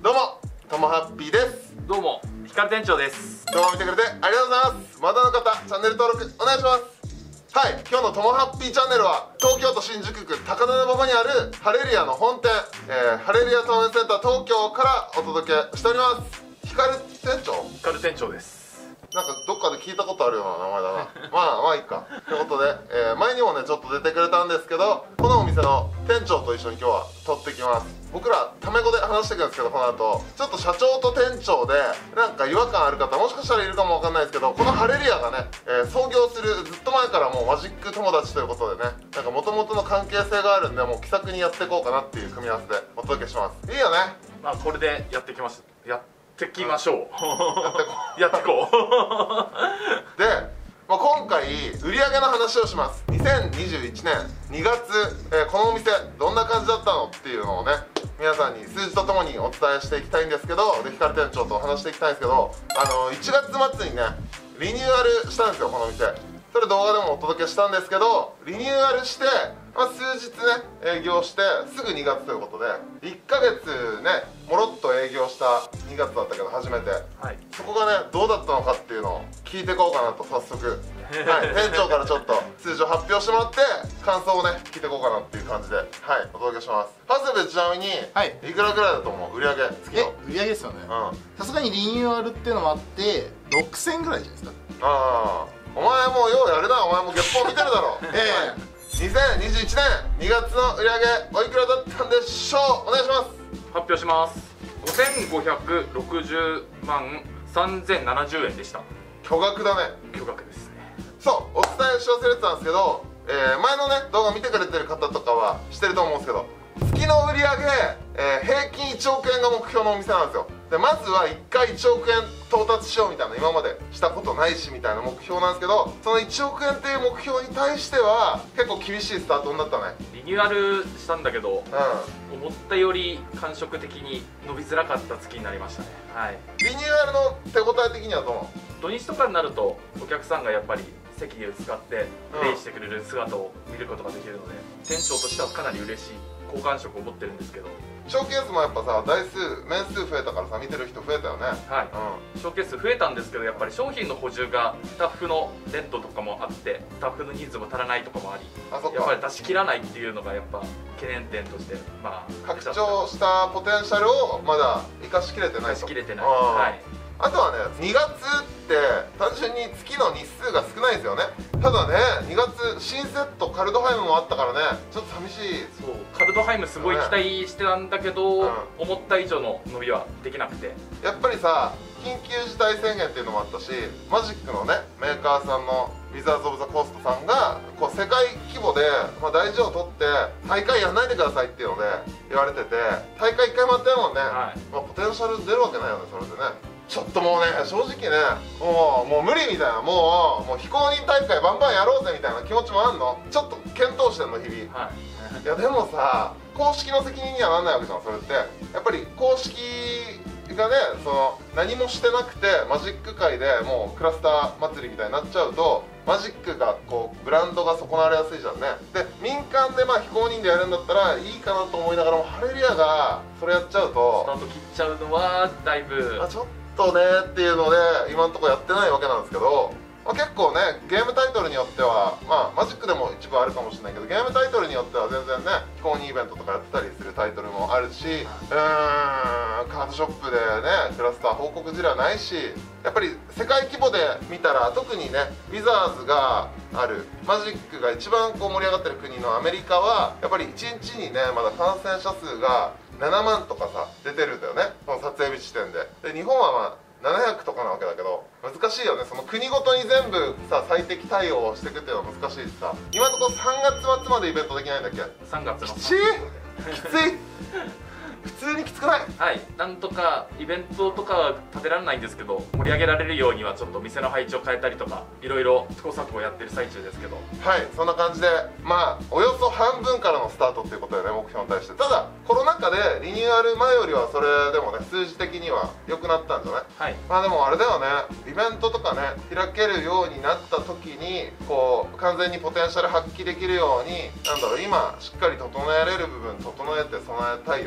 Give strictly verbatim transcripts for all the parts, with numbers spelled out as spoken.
どうもともハッピーです。 どうもひかる店長です。 動画見てくれてありがとうございます。まだの方チャンネル登録お願いします。はい、今日のともハッピーチャンネルは東京都新宿区高田馬場にあるハレルヤの本店、えー、ハレルヤトーメンセンター東京からお届けしております。ひかる店長ひかる店長です。 なんかどっかで聞いたことあるような名前だなまあまあいいかということで、えー、前にもねちょっと出てくれたんですけど、このお店の店長と一緒に今日は撮ってきます。僕らタメ語で話していくんですけど、この後ちょっと社長と店長でなんか違和感ある方もしかしたらいるかもわかんないですけど、このハレルヤがね、えー、創業するずっと前からもうマジック友達ということでね、なんか元々の関係性があるんで、もう気さくにやっていこうかなっていう組み合わせでお届けします。いいよね。 まあこれでやってきましやってきましょう、うん、 やってこうやってこうで、まあ、今回売り上げの話をします。にせんにじゅういちねんにがつ、えー、このお店どんな感じだったのっていうのをね、皆さんに数字とともにお伝えしていきたいんですけど、でひかる店長と話していきたいんですけど、あのいちがつ末にねリニューアルしたんですよ、このお店。それ動画でもお届けしたんですけど、リニューアルして、まあ、数日ね営業してすぐにがつということで、いっかげつねもろっと営業したにがつだったけど初めて、はい、そこがねどうだったのかっていうのを聞いていこうかなと早速、はい、店長からちょっと数字を発表してもらって感想をね聞いていこうかなっていう感じで、はい、お届けします。長谷部、ちなみに、はい、いくらぐらいだと思う？売り上げ月の。 え売り上げですよね。さすがにリニューアルっていうのもあってろくせんぐらいじゃないですか。ああ、お前もうようやるな。お前も月報見てるだろええにせんにじゅういちねんにがつの売り上げおいくらだったんでしょう？お願いします。 発表します。ごせんごひゃくろくじゅうまんさんぜんななじゅうえんでした。 巨額だね。 巨額ですね。 そう、お伝えし忘れてたんですけど、えー、前のね動画見てくれてる方とかはしてると思うんですけど、月の売り上げ、えー、平均いちおくえんが目標のお店なんですよ。でまずはいっかいいちおくえん到達しようみたいな、今までしたことないしみたいな目標なんですけど、そのいちおくえんっていう目標に対しては結構厳しいスタートになったね。 リニューアルしたんだけど、うん、思ったより感触的に伸びづらかった月になりましたね。はい、 リニューアルの手応え的にはどうなの？ 土日とかになるとお客さんがやっぱり席を使ってプレイしてくれる姿を見ることができるので、うん、店長としてはかなり嬉しい好感触を持ってるんですけど、 ショーケースもやっぱさ台数面数増えたからさ見てる人増えたよね。はい、 うん、ショーケース増えたんですけど、やっぱり商品の補充がスタッフのレントとかもあって、スタッフの人数も足らないとかもあり、あそっか、やっぱり出し切らないっていうのがやっぱ懸念点としてまあ拡張したポテンシャルをまだ生かしきれてないと。 生かしきれてない。はい、 あとはね、にがつって単純に月の日数が少ないんですよね。ただね、にがつ新セットカルドハイムもあったからね、ちょっと寂しい。 そう、カルドハイムすごい期待してたんだけど、うん、思った以上の伸びはできなくて、 やっぱりさ緊急事態宣言っていうのもあったし、マジックのねメーカーさんのウィザーズ・オブ・ザ・コーストさんがこう世界規模で、まあ、大事を取って大会やんないでくださいっていうので言われてて、大会いっかいもやってるもんね。はい、まあ、ポテンシャル出るわけないよね、それでね。ちょっともうね正直ねもうもう無理みたいな、もうもう非公認大会バンバンやろうぜみたいな気持ちもあんの。ちょっと検討してんの日々。はい、いやでもさ公式の責任にはなんないわけじゃん、それって。やっぱり公式がねその何もしてなくてマジック界でもうクラスター祭りみたいになっちゃうと、マジックがこうブランドが損なわれやすいじゃんね。で民間でまあ非公認でやるんだったらいいかなと思いながらも、ハレルヤがそれやっちゃうとスタート切っちゃうのはだいぶあちょっとねっていうので今のところやってないわけなんですけど、まあ、結構ねゲームタイトルによっては、まあマジックでも一部あるかもしれないけど、ゲームタイトルによっては全然ね非公認イベントとかやってたりするタイトルもあるし、うーんカードショップでねクラスター報告事例はないし、やっぱり世界規模で見たら特にねウィザーズがあるマジックが一番こう盛り上がってる国のアメリカはやっぱりいちにちにねまだ感染者数がななまんとかさ出てるんだよね、その撮影日時点で。で日本はまあななひゃくとかなわけだけど、難しいよね。その国ごとに全部さ最適対応をしていくっていうのは難しいしさ、今のところさんがつ末までイベントできないんだっけ。 さんがつのきついきつい普通にきつくない？ はい、なんとかイベントとかは立てられないんですけど、盛り上げられるようにはちょっと店の配置を変えたりとかいろいろ試行錯誤をやってる最中ですけど、 はい、そんな感じでまあおよそ半分からのスタートっていうことでね、目標に対して。ただコロナ禍でリニューアル前よりはそれでもね数字的には良くなったんじゃない？はい、まあでもあれだよね、イベントとかね開けるようになった時にこう完全にポテンシャル発揮できるように、なんだろう、今しっかり整えれる部分整えて備えたいよね。はい、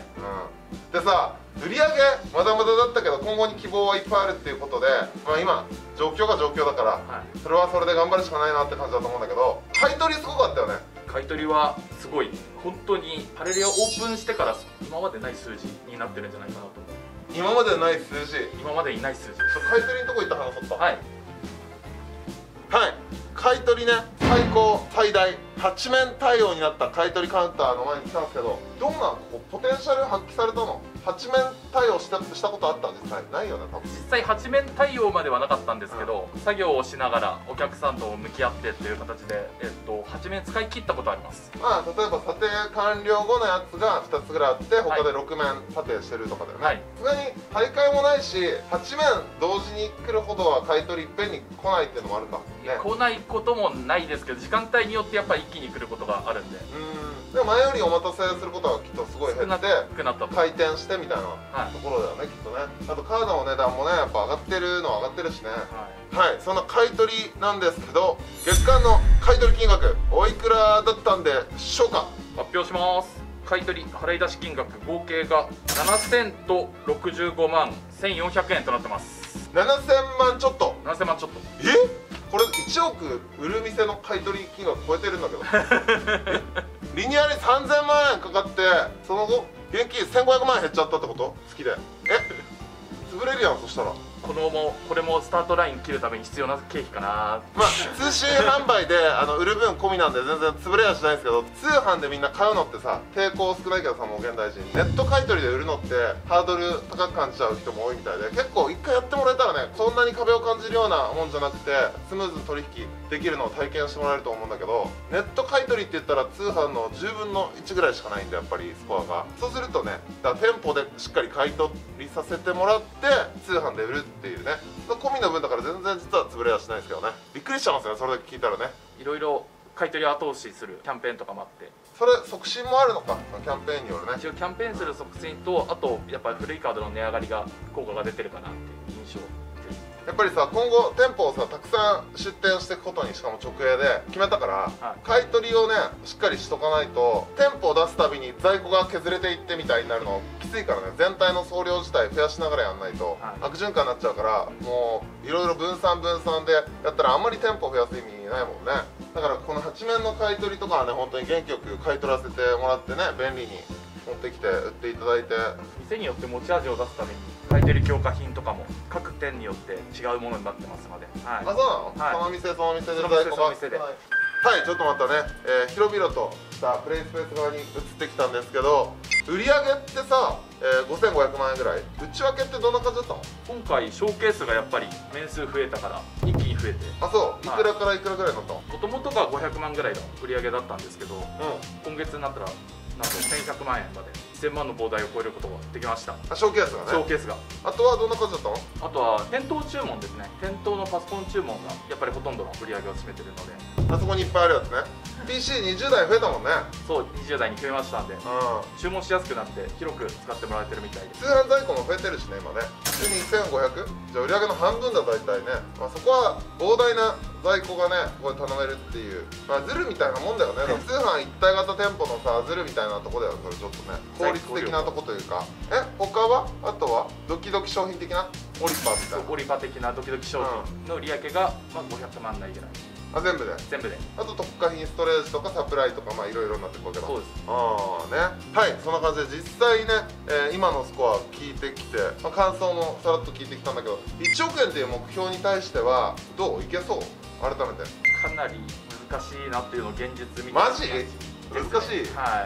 うん、でさ売り上げまだまだだったけど今後に希望はいっぱいあるっていうことで、まあ、今状況が状況だから、はい、それはそれで頑張るしかないなって感じだと思うんだけど、買い取りすごかったよね。買い取りはすごい、本当にパレリアオープンしてから今までない数字になってるんじゃないかなと思う。今までない数字、今までにない数字。買い取りのとこ行った話そった。はいはい、買い取りね、最高最大はち面対応になった買い取りカウンターの前に来たんですけど、どんなこうポテンシャル発揮されたの？はち面対応したしたことあった？実際ないよね、多分。実際はち面対応まではなかったんですけど、うん、作業をしながらお客さんと向き合ってっていう形で、えっと、はち面使い切ったことあります。まあ例えば査定完了後のやつがふたつぐらいあって他でろく面査定してるとかだよね。さすがに大会もないしはち面同時に来るほどは買い取りいっぺんに来ないっていうのもあるか、ね、来ないこともないですけど、時間帯によってやっぱり一気に来ることがあるんで、うん、でも前よりお待たせすることはきっとすごい減って回転してみたいなところだよね、はい、きっとね。あとカードの値段もねやっぱ上がってるのは上がってるしね。はい、はい、そんな買い取りなんですけど、月間の買い取り金額おいくらだったんでしょうか。発表します。買い取り払い出し金額合計がななせんとろくじゅうごまんせんよんひゃくえんとなってます。ななせんまんちょっと。ななせんまんちょっと。え、これいちおく売る店の買い取り金額超えてるんだけどリニアにさんぜんまんえんかかって、その後現金せんごひゃくまんえん減っちゃったってこと？好きで。え、潰れるやん。そしたらこのもこれもスタートライン切るために必要な経費かな。まあ通信販売であの売る分込みなんで全然潰れはしないんですけど、通販でみんな買うのってさ抵抗少ないけどさ、もう現代人ネット買い取りで売るのってハードル高く感じちゃう人も多いみたいで、結構一回やってもらえたらね、そんなに壁を感じるようなもんじゃなくてスムーズに取引できるのを体験してもらえると思うんだけど、ネット買い取りって言ったら通販のじゅうぶんのいちぐらいしかないんで、やっぱりスコアが。そうするとね、だから店舗でしっかり買い取りさせてもらって通販で売るっていうね、込みの分だから全然実は潰れはしないですけどね。びっくりしちゃいますね、それだけ聞いたらね。いろいろ買い取り後押しするキャンペーンとかもあって、それ促進もあるのか、そのキャンペーンによるね。一応キャンペーンする促進と、あとやっぱり古いカードの値上がりが効果が出てるかなっていう印象。やっぱりさ、今後店舗をさたくさん出店していくことにしかも直営で決めたから、はい、買い取りをねしっかりしとかないと店舗を出すたびに在庫が削れていってみたいになるのきついからね。全体の総量自体増やしながらやんないと、はい、悪循環になっちゃうから、もういろいろ分散分散でやったらあんまり店舗増やす意味ないもんね。だからこのはち面の買い取りとかはね、本当に元気よく買い取らせてもらってね、便利に持ってきて売っていただいて、店によって持ち味を出すために買い取り強化品とかも各店によって違うものになってますので、はい、あ、そうなの、はい、その店その店で在庫が、はい、はい、ちょっとまたね、えー、広々としたプレイスペース側に移ってきたんですけど、売り上げってさ、えー、ごせんごひゃくまんえんぐらい、内訳ってどんな感じだったの？今回ショーケースがやっぱり面数増えたから一気に増えて、あ、そう、いくらからいくらぐらいになったの？もともとがごひゃくまんぐらいの売り上げだったんですけど、うん、今月になったらなんとせんひゃくまんえんまでせんまんの膨大を超えることができました。あ、ショーケースがね。ショーケースが。あとはどんな感じだったの？あとは店頭注文ですね。店頭のパソコン注文がやっぱりほとんどの売り上げを占めてるので、あそこにいっぱいあるやつね。ピーシーにじゅう 台増えたもんね。そう、にじゅう代に増えましたんで、うん、注文しやすくなって広く使ってもらえてるみたいです。通販在庫も増えてるしね、今ね。でにせんごひゃく、じゃあ売り上げの半分だ大体ね。まあ、そこは膨大な在庫がねここで頼めるっていう、まあ、ズルみたいなもんだよね。通販一体型店舗のさズルみたいなとこだよ、それちょっとね効率的なとこというか。え、他はあとはドキドキ商品的なオリパーみたいな、オリパ的なドキドキ商品の売り上げが、まあ、ごひゃくまんないぐらい。あ、全部で全部で。あと特価品、ストレージとかサプライとか、まあいろいろになってくわけだ。そうです。ああね、はい、そんな感じで実際ね、えー、今のスコア聞いてきて、まあ、感想もさらっと聞いてきたんだけど、いちおくえんっていう目標に対してはどういけそう？改めてかなり難しいなっていうのを現実見て。マジ？難しい。はい。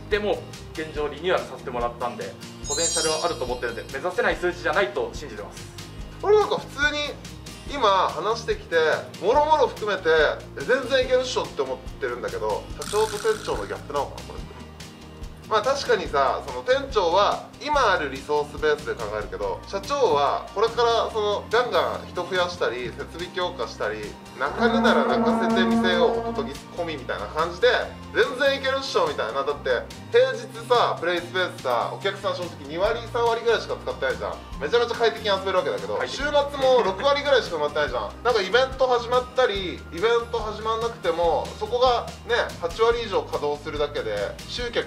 でも現状リニューアルさせてもらったんでポテンシャルはあると思ってるんで、目指せない数字じゃないと信じてます。俺なんか普通に今話してきてもろもろ含めて全然いけるっしょって思ってるんだけど、社長と店長のギャップなのかなこれ。まあ確かにさ、その店長は今あるリソースベースで考えるけど、社長はこれからそのガンガン人増やしたり設備強化したり、泣かぬなら泣かせてみせようホトトギ込みみたいな感じで全然いけるっしょみたいな。だって平日さプレイスペースさお客さん正直にわりさんわりぐらいしか使ってないじゃん。めちゃめちゃ快適に遊べるわけだけど、週末もろくわりぐらいしか埋まってないじゃん。なんかイベント始まったりイベント始まんなくてもそこがねはちわり以上稼働するだけで集客倍ぐ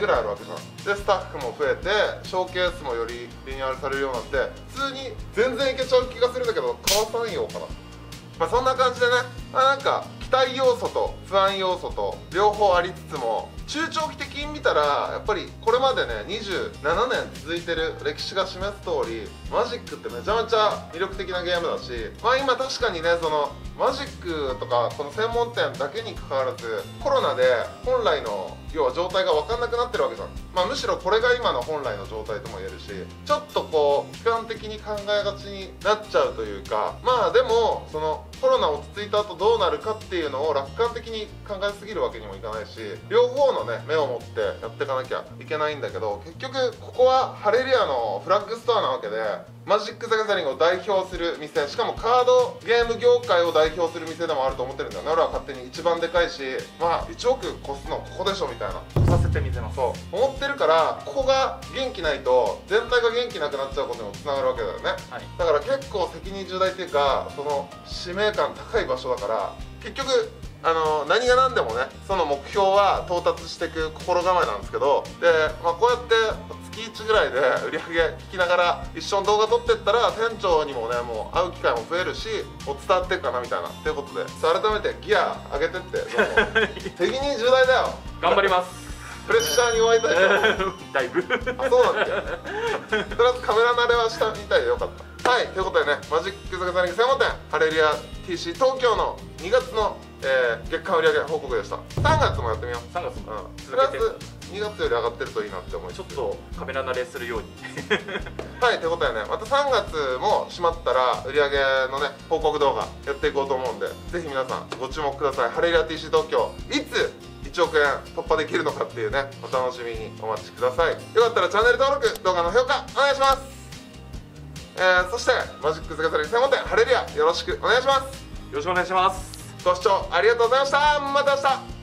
ぐらいあるわけじゃん。でスタッフも増えてショーケースもよりリニューアルされるようになって普通に全然いけちゃう気がするんだけど買わさんようかな。まあそんな感じでね、まあ、なんか期待要素と不安要素と両方ありつつも中長期的に見たらやっぱりこれまでねにじゅうななねん続いてる歴史が示す通りマジックってめちゃめちゃ魅力的なゲームだし、まあ今確かにねそのマジックとかこの専門店だけにかかわらずコロナで本来の要は状態が分かんなくなってるわけじゃん。まあむしろこれが今の本来の状態とも言えるし、ちょっとこう悲観的に考えがちになっちゃうというか、まあでもそのコロナ落ち着いた後どうなるかっていうのを楽観的に考えすぎるわけにもいかないし、両方のね目を持ってやっていかなきゃいけないんだけど、結局ここはハレリアのフラッグストアなわけでマジック・ザ・ギャザリングを代表する店、しかもカードゲーム業界を代表する店でもあると思ってるんだよね。俺は勝手に一番でかいし、まあいちおく越すのここでしょみたいなさせてみせますそう思ってるから、ここが元気ないと全体が元気なくなっちゃうことにもつながるわけだよね、はい、だから結構責任重大っていうかその使命感高い場所だから、結局あの何が何でもねその目標は到達していく心構えなんですけど、で、まあ、こうやって月いちぐらいで売り上げ聞きながら一緒に動画撮ってったら店長にもねもう会う機会も増えるしもう伝わっていくかなみたいなということで、改めてギア上げてってどうも責任重大だよ。 頑張ります。 プレッシャーに弱いたいとだいぶあ、そうなんだよとりあえずカメラ慣れはしたみたいでよかった。はい、ということでね、マジック・ザ・ギャザリング専門店ハレリア ティーシー 東京のにがつの、えー、月間売上報告でした。さんがつもやってみよう。 さんがつも、 うん、とりあえずにがつより上がってるといいなって思い、 ちょっとカメラ慣れするようにはい、ということでね、またさんがつも閉まったら売上のね報告動画やっていこうと思うんで、ぜひ皆さんご注目ください。ハレリア ティーシー 東京いついちおくえん突破できるのかっていうね、お楽しみにお待ちください。よかったらチャンネル登録、動画の評価お願いします。えー、そしてマジック・ザ・ギャザリング専門店ハレリアよろしくお願いします。 よろしくお願いします。 ご視聴ありがとうございました。また明日。